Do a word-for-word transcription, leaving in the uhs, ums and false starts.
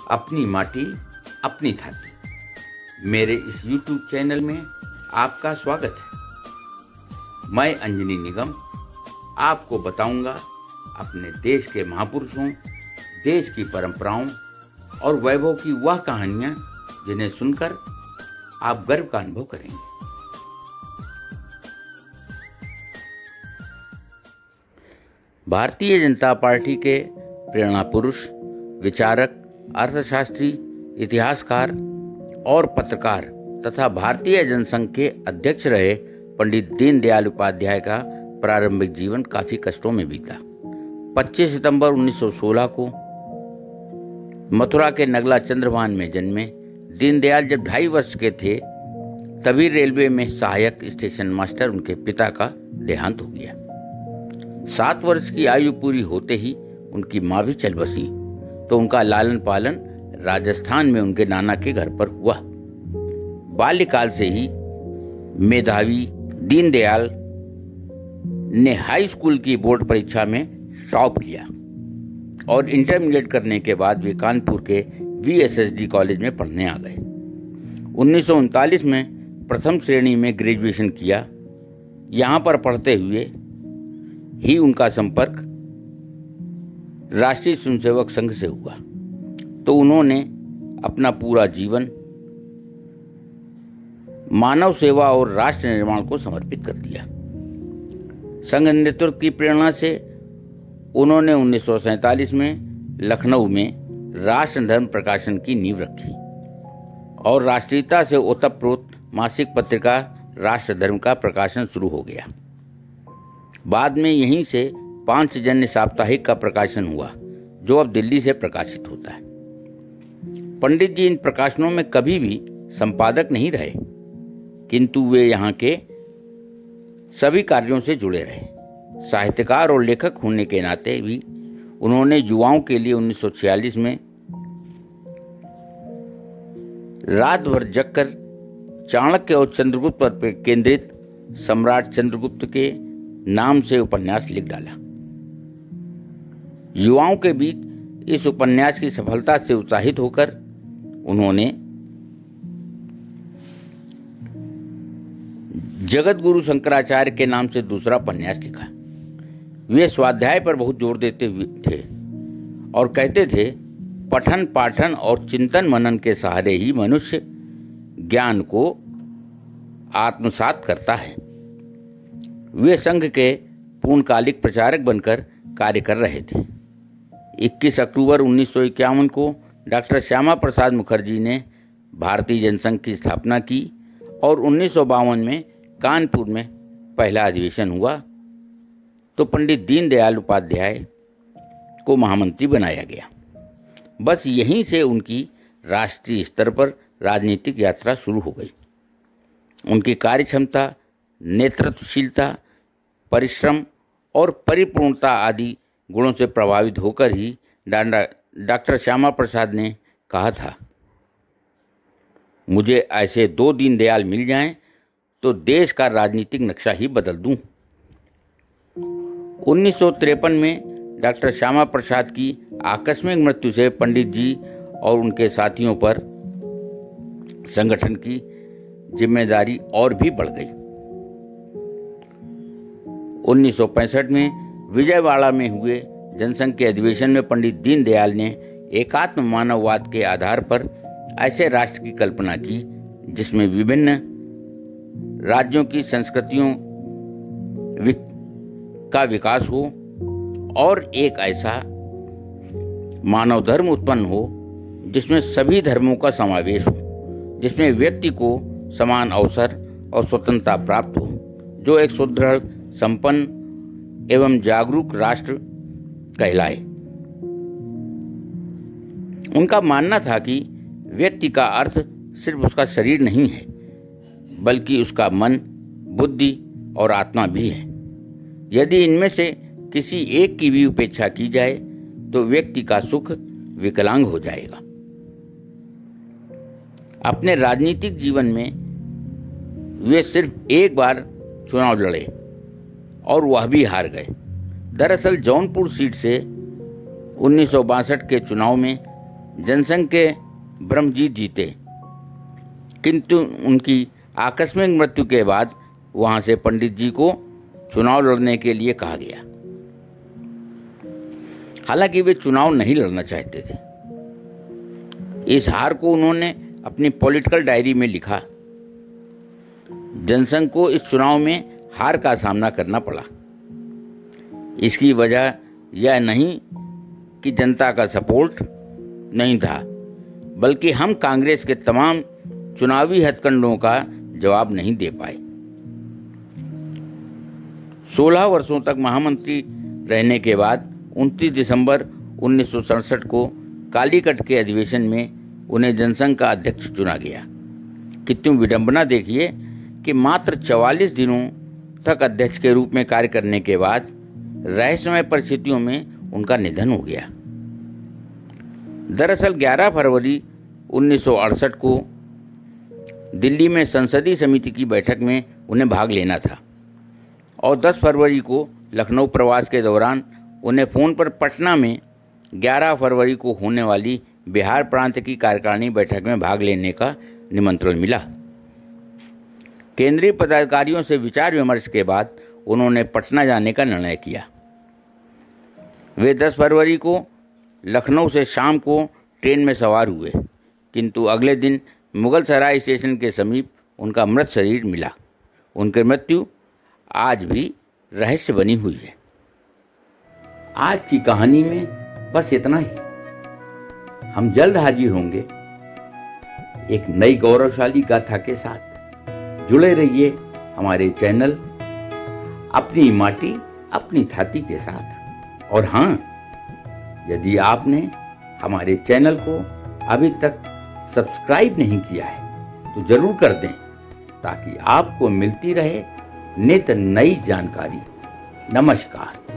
अपनी माटी अपनी थाती। मेरे इस यूट्यूब चैनल में आपका स्वागत है। मैं अंजनी निगम आपको बताऊंगा अपने देश के महापुरुषों, देश की परंपराओं और वैभव की वह कहानियां जिन्हें सुनकर आप गर्व का अनुभव करेंगे। भारतीय जनता पार्टी के प्रेरणा पुरुष, विचारक, अर्थशास्त्री, इतिहासकार और पत्रकार तथा भारतीय जनसंघ के अध्यक्ष रहे पंडित दीनदयाल उपाध्याय का प्रारंभिक जीवन काफी कष्टों में बीता। पच्चीस सितंबर उन्नीस सौ सोलह को मथुरा के नगला चंद्रभान में जन्मे दीनदयाल जब ढाई वर्ष के थे तभी रेलवे में सहायक स्टेशन मास्टर उनके पिता का देहांत हो गया। सात वर्ष की आयु पूरी होते ही उनकी मां भी चल बसी, तो उनका लालन पालन राजस्थान में उनके नाना के घर पर हुआ। बाल्यकाल से ही मेधावी दीनदयाल ने हाई स्कूल की बोर्ड परीक्षा में टॉप किया और इंटरमीडिएट करने के बाद वे कानपुर के V S S D college में पढ़ने आ गए। उन्नीस सौ उनतालीस में प्रथम श्रेणी में ग्रेजुएशन किया। यहाँ पर पढ़ते हुए ही उनका संपर्क राष्ट्रीय स्वयंसेवक संघ से हुआ, तो उन्होंने अपना पूरा जीवन मानव सेवा और राष्ट्र निर्माण को समर्पित कर दिया। संघ नेतृत्व की प्रेरणा से उन्होंने उन्नीस सौ सैंतालीस में लखनऊ में राष्ट्र धर्म प्रकाशन की नींव रखी और राष्ट्रीयता से ओतप्रोत मासिक पत्रिका राष्ट्र धर्म का प्रकाशन शुरू हो गया। बाद में यहीं से पांचजन्य साप्ताहिक का प्रकाशन हुआ, जो अब दिल्ली से प्रकाशित होता है। पंडित जी इन प्रकाशनों में कभी भी संपादक नहीं रहे, किंतु वे यहाँ के सभी कार्यों से जुड़े रहे। साहित्यकार और लेखक होने के नाते भी उन्होंने युवाओं के लिए उन्नीस सौ छियालीस में रात भर जगकर चाणक्य और चंद्रगुप्त पर केंद्रित सम्राट चंद्रगुप्त के नाम से उपन्यास लिख डाला। युवाओं के बीच इस उपन्यास की सफलता से उत्साहित होकर उन्होंने जगत गुरु शंकराचार्य के नाम से दूसरा उपन्यास लिखा। वे स्वाध्याय पर बहुत जोर देते हुए थे और कहते थे, पठन पाठन और चिंतन मनन के सहारे ही मनुष्य ज्ञान को आत्मसात करता है। वे संघ के पूर्णकालिक प्रचारक बनकर कार्य कर रहे थे। इक्कीस अक्टूबर उन्नीस सौ इक्यावन को डॉक्टर श्यामा प्रसाद मुखर्जी ने भारतीय जनसंघ की स्थापना की और उन्नीस सौ बावन में कानपुर में पहला अधिवेशन हुआ, तो पंडित दीनदयाल उपाध्याय को महामंत्री बनाया गया। बस यहीं से उनकी राष्ट्रीय स्तर पर राजनीतिक यात्रा शुरू हो गई। उनकी कार्यक्षमता, नेतृत्वशीलता, परिश्रम और परिपूर्णता आदि गुणों से प्रभावित होकर ही डॉक्टर श्यामा प्रसाद ने कहा था, मुझे ऐसे दो दीनदयाल मिल जाएं तो देश का राजनीतिक नक्शा ही बदल दूं। उन्नीस सौ तिरपन में डॉक्टर श्यामा प्रसाद की आकस्मिक मृत्यु से पंडित जी और उनके साथियों पर संगठन की जिम्मेदारी और भी बढ़ गई। उन्नीस सौ पैंसठ में विजयवाड़ा में हुए जनसंघ के अधिवेशन में पंडित दीनदयाल ने एकात्म मानववाद के आधार पर ऐसे राष्ट्र की कल्पना की जिसमें विभिन्न राज्यों की संस्कृतियों का विकास हो और एक ऐसा मानव धर्म उत्पन्न हो जिसमें सभी धर्मों का समावेश हो, जिसमें व्यक्ति को समान अवसर और स्वतंत्रता प्राप्त हो, जो एक सुदृढ़, संपन्न एवं जागरूक राष्ट्र कहलाए। उनका मानना था कि व्यक्ति का अर्थ सिर्फ उसका शरीर नहीं है, बल्कि उसका मन, बुद्धि और आत्मा भी है। यदि इनमें से किसी एक की भी उपेक्षा की जाए तो व्यक्ति का सुख विकलांग हो जाएगा। अपने राजनीतिक जीवन में वे सिर्फ एक बार चुनाव लड़े और वह भी हार गए। दरअसल जौनपुर सीट से उन्नीस सौ बासठ के चुनाव में जनसंघ के ब्रह्मजीत जीते, किंतु उनकी आकस्मिक मृत्यु के बाद वहां से पंडित जी को चुनाव लड़ने के लिए कहा गया। हालांकि वे चुनाव नहीं लड़ना चाहते थे। इस हार को उन्होंने अपनी पॉलिटिकल डायरी में लिखा। जनसंघ को इस चुनाव में हार का सामना करना पड़ा। इसकी वजह यह नहीं कि जनता का सपोर्ट नहीं था, बल्कि हम कांग्रेस के तमाम चुनावी हथकंडों का जवाब नहीं दे पाए। सोलह वर्षों तक महामंत्री रहने के बाद उनतीस दिसंबर उन्नीस सौ सड़सठ को कालीकट के अधिवेशन में उन्हें जनसंघ का अध्यक्ष चुना गया। कितनी विडंबना देखिए कि मात्र चवालीस दिनों तक अध्यक्ष के रूप में कार्य करने के बाद रहस्यमय परिस्थितियों में उनका निधन हो गया। दरअसल ग्यारह फरवरी उन्नीस सौ अड़सठ को दिल्ली में संसदीय समिति की बैठक में उन्हें भाग लेना था और दस फरवरी को लखनऊ प्रवास के दौरान उन्हें फ़ोन पर पटना में ग्यारह फरवरी को होने वाली बिहार प्रांत की कार्यकारिणी बैठक में भाग लेने का निमंत्रण मिला। केंद्रीय पदाधिकारियों से विचार विमर्श के बाद उन्होंने पटना जाने का निर्णय किया। वे दस फरवरी को लखनऊ से शाम को ट्रेन में सवार हुए, किंतु अगले दिन मुगल सराय स्टेशन के समीप उनका मृत शरीर मिला। उनकी मृत्यु आज भी रहस्य बनी हुई है। आज की कहानी में बस इतना ही। हम जल्द हाजिर होंगे एक नई गौरवशाली गाथा के साथ। जुड़े रहिए हमारे चैनल अपनी माटी अपनी थाती के साथ। और हाँ, यदि आपने हमारे चैनल को अभी तक सब्सक्राइब नहीं किया है तो जरूर कर दें, ताकि आपको मिलती रहे नित नई जानकारी। नमस्कार।